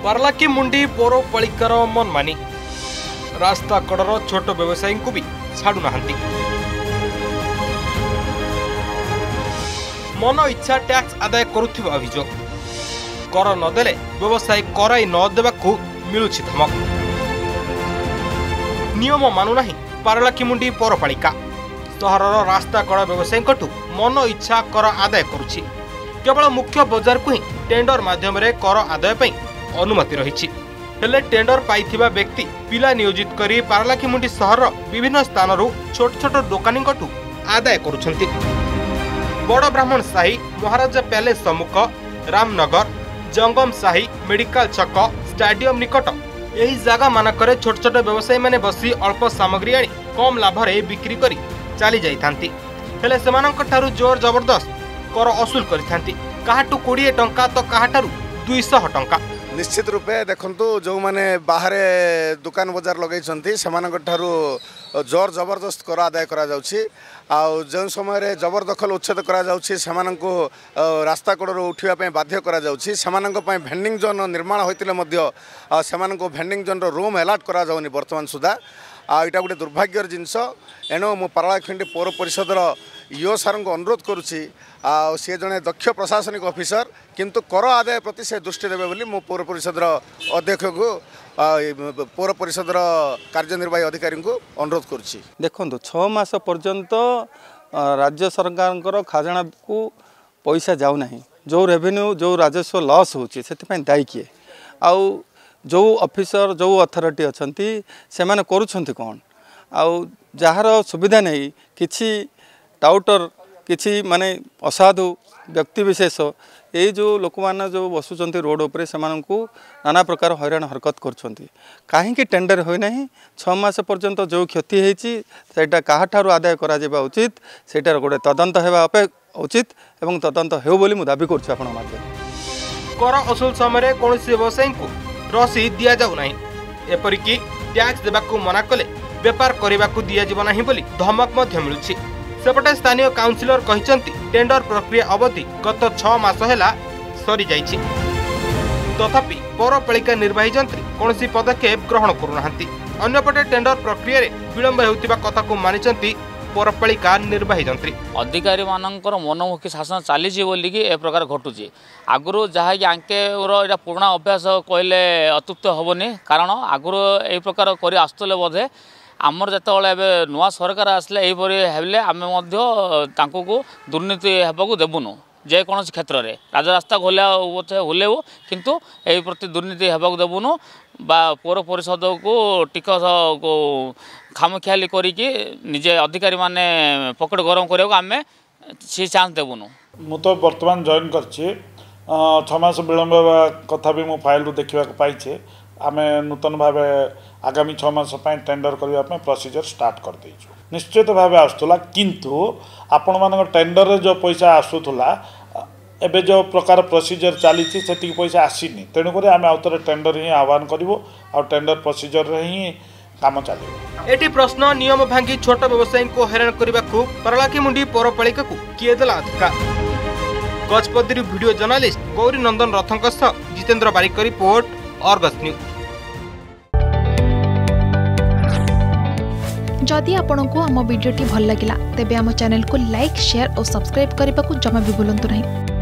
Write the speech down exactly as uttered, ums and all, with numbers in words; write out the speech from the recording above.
पारलाखी मुंडी पौरपालिकार मनमानी रास्ता कड़र छोट व्यवसायी को भी छाड़ू ना मन इच्छा टैक्स आदाय करुथिबा अभियोग कर नदेले व्यवसायी कराई नदेवा मिलुछि धमक नियम मानु नाही पारलाखी मुंडी पौरपालिका सहरर रास्ता कड़ व्यवसायी मन इच्छा कर आदाय करुछि केवल मुख्य बजार को ही टेंडर माध्यम रे कर आदाय पई अनुमति रही हेले टेंडर पाइथिबा व्यक्ति पिला नियोजित करी पारलाखी मुंडी सहर विभिन्न स्थान छोट छोट दोकानी आदाय करुछंती। बड़ ब्राह्मण साही महाराजा पैलेस सम्मुख रामनगर जंगम साही मेडिकल छक स्टाडियम निकट यही जगह मानकरे छोट छोट व्यवसायी माने बसी अल्प सामग्री आनी कम लाभ रे बिक्री करी चली जाइथांती हेले सेमानक ठारू जोर जबरदस्त कर असूल करिथांती काहाटू बीस टंका तो काहाटारू दो सौ टंका। निश्चित रूपे देखंतु जो माने बाहर दुकान बजार लगैछंती सेमानक ठारू जोर जबरदस्त कर आदाय करा जाउछि आउ जो समय जबरदखल उच्छेद करा जाउछि सेमानंको रास्ता कड़र उठिया पे बाध्य करा जाउछि सेमानंको पे भेंडिंग जोन निर्माण होइतिले मध्य सेमानंको भेंडिंग जोन रो रूम अलॉट करा जाउनी वर्तमान सुधा आ इटा गोटे दुर्भाग्यर जिनस एणु मु पारलाखी पौर परिषदर यो सार को अनुरोध करुच्ची सी जड़े दक्ष प्रशासनिक ऑफिसर किंतु कर आदाय प्रति से दृष्टि देवे बोली मु पौर परिषदर अध्यक्ष को पौर परिषदर कार्यनिर्वाही अधिकारी को अनुरोध करुच्ची। देखो छः मास पर्यंत राज्य सरकार खजाना को पैसा जाऊना जो रेवेन्यू जो राजस्व लॉस होची दायी किए आउ जो ऑफिसर जो अथॉरिटी अच्छी से माने करुछंती कौन आउ जार सुविधा नहीं किछि टाउटर किछि माने असाधु व्यक्ति विशेष ये जो लोक मैंने जो बसुंच रोड उपरे से नाना प्रकार हैरान हरकत करछंती कहीं टेंडर होना छः मास पर्यंत जो क्षति होता क्या आदाय करा उचित सेटार गोटे तदंत होगा उचित एवं तदंत हो बोली मु दाबी करुच्ची आपण माध्यम कर असूल समय कौन व्यवसायी को रसीद दि जाऊ ना एपरिकी टैक्स देवाकू मना कले बेपार करने को दि जाव ना बोली धमक मिलुछि सेपटे स्थानीय काउंसिलर कहते टेंडर प्रक्रिया अवधि गत छह मास है सरी जाइछि तथापि पौरपालिका निर्वाही जंत्री कौन पदक्षेप ग्रहण करूना अन्यपटे टेंडर प्रक्रिया विलंब होता कथा को मानिचंती पौरपालिका निर्वाही जंत्री अधिकारी मानकर मनमुखी शासन चली बोलिकी ए प्रकार घटुची आगुरी जहाँकि आंके पुराणा अभ्यास कहले अत्युक्त हेनी कारण आगुरी ए प्रकार कर आसुले बोधे आमर जिते नुआ सरकार आसले यहीपरी हेले आम को दुर्नीति होगा देवुनु जेकोसी क्षेत्र में राजरास्ता खोलिया होलेबू किंतु यही प्रति दुर्नीति होगा देवुनु बा पौर परिषद को टिकस को खामखियाली करिकी निजे अधिकारी माने पकेट गरम करिया को आमे सी चांस देवुनु। मु तो वर्तमान जॉइन करछि छह मास विलंब कथा भी मु फाइल देखा पाइछे आमे नूतन भाव आगामी छह मास टेंडर करने प्रोसीजर स्टार्ट कर देइछु निश्चित भाव आसुला किंतु आपण मान टेंडर रे जो पैसा आसुला एबे जो प्रकार प्रोसीजर चली से पैसा आसीनी तेणुक आम आउे टेंडर ही आह्वान करूँ आ टेंडर प्रोसीजर रे ही काम चलो। एटी प्रश्न नियम भांगी छोट व्यवसायी को हैरान करने को पारलाखी मुंडी पौरपालिका को किए देला अधिकार गजपति वीडियो जर्नालिस्ट गौरी नंदन रथंक Jitendra Barik report Argus news. जदि आपंक आम भिडी भल लगा तेब आम चैनल को लाइक शेयर और सब्सक्राइब करने को जमा भी भूलु नहीं।